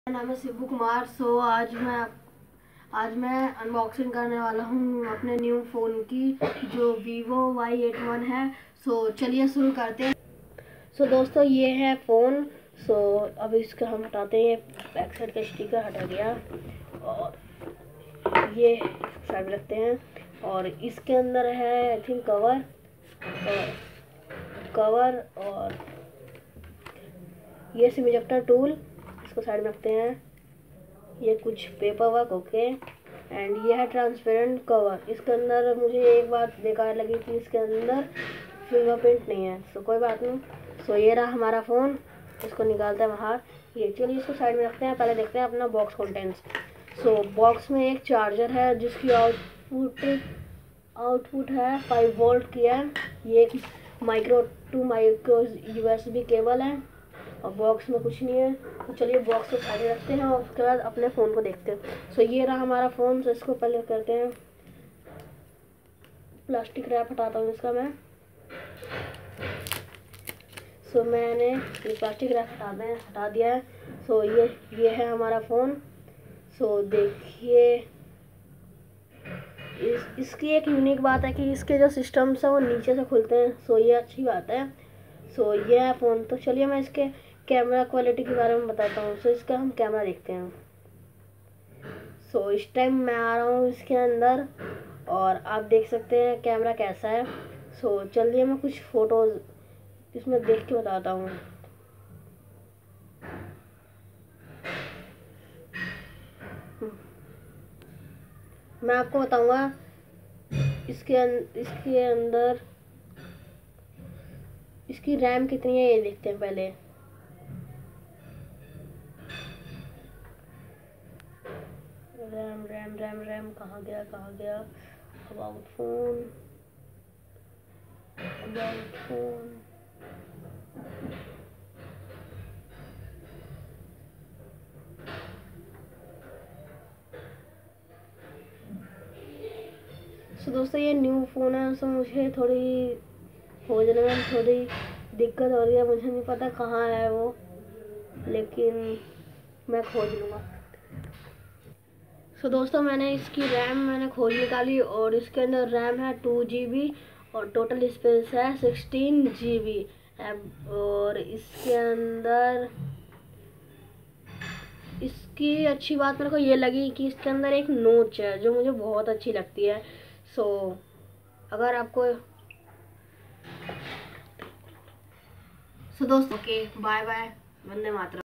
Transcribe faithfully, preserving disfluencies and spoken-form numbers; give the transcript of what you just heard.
मेरा नाम है शिव कुमार। सो आज मैं आज मैं अनबॉक्सिंग करने वाला हूँ अपने न्यू फ़ोन की, जो वीवो वाई एट वन है। सो चलिए शुरू करते हैं। सो दोस्तों, ये है फ़ोन। सो अब इसको हम हटाते हैं। बैक साइड का स्टिकर हटा गया और ये साइड रखते हैं। और इसके अंदर है आई थिंक कवर और कवर और ये सिम इजेक्टर टूल, इसको साइड में रखते हैं। ये कुछ पेपर वर्क ओके एंड ये है ट्रांसपेरेंट कवर। इसके अंदर मुझे एक बात बेकार लगी थी, इसके अंदर फिंगरप्रिंट नहीं है। सो कोई बात नहीं। सो ये रहा हमारा फ़ोन, इसको निकालते हैं बाहर। ये चलिए इसको साइड में रखते हैं। पहले देखते हैं अपना बॉक्स कंटेंट्स। सो बॉक्स में एक चार्जर है जिसकी आउटपुट आउटपुट है फाइव वोल्ट की है। ये एक micro to micro USB cable है और बॉक्स में कुछ नहीं है। तो चलिए बॉक्स को साइड रखते हैं और उसके बाद अपने फ़ोन को देखते हैं। सो ये रहा हमारा फ़ोन। सो इसको पहले करते हैं, प्लास्टिक रैप हटाता हूँ इसका मैं। सो मैंने ये प्लास्टिक रैप हटा दें हटा दिया है। सो ये ये है हमारा फ़ोन। सो देखिए, इस इसकी एक यूनिक बात है कि इसके जो सिस्टम्स हैं वो नीचे से खुलते हैं। सो ये अच्छी बात है। सो ये है फ़ोन। तो चलिए मैं इसके कैमरा क्वालिटी के बारे में बताता हूँ। सो इसका हम कैमरा देखते हैं। सो इस टाइम मैं आ रहा हूँ इसके अंदर और आप देख सकते हैं कैमरा कैसा है। सो चलिए मैं कुछ फ़ोटोज़ इसमें देख के बताता हूँ। मैं आपको बताऊँगा इसके अं, इसके अंदर इसकी रैम कितनी है, ये देखते हैं पहले। रैम रैम रैम रैम कहाँ गया कहाँ गया about phone about phone so दोस्तों, ये न्यू फ़ोन है। सो मुझे थोड़ी खोजने में थोड़ी दिक्कत हो रही है। मुझे नहीं पता कहाँ है वो, लेकिन मैं खोज लूँगा। सो so, दोस्तों, मैंने इसकी रैम मैंने खोज निकाली और इसके अंदर रैम है टू जी बी और टोटल स्पेस है सिक्सटीन जी बी। और इसके अंदर इसकी अच्छी बात मेरे को ये लगी कि इसके अंदर एक नोच है जो मुझे बहुत अच्छी लगती है। सो so, अगर आपको सो so, दोस्तों, ओके बाय बाय, वंदे मातरम।